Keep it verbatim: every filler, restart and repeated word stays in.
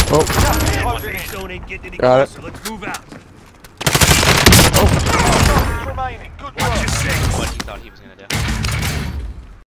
Oh. Got it. Let's move out. Oh. Remaining. Good work. What he thought he was gonna do.